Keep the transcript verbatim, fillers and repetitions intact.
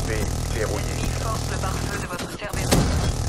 P verrouillé. L'ennemi force le pare-feu de votre Cerberus.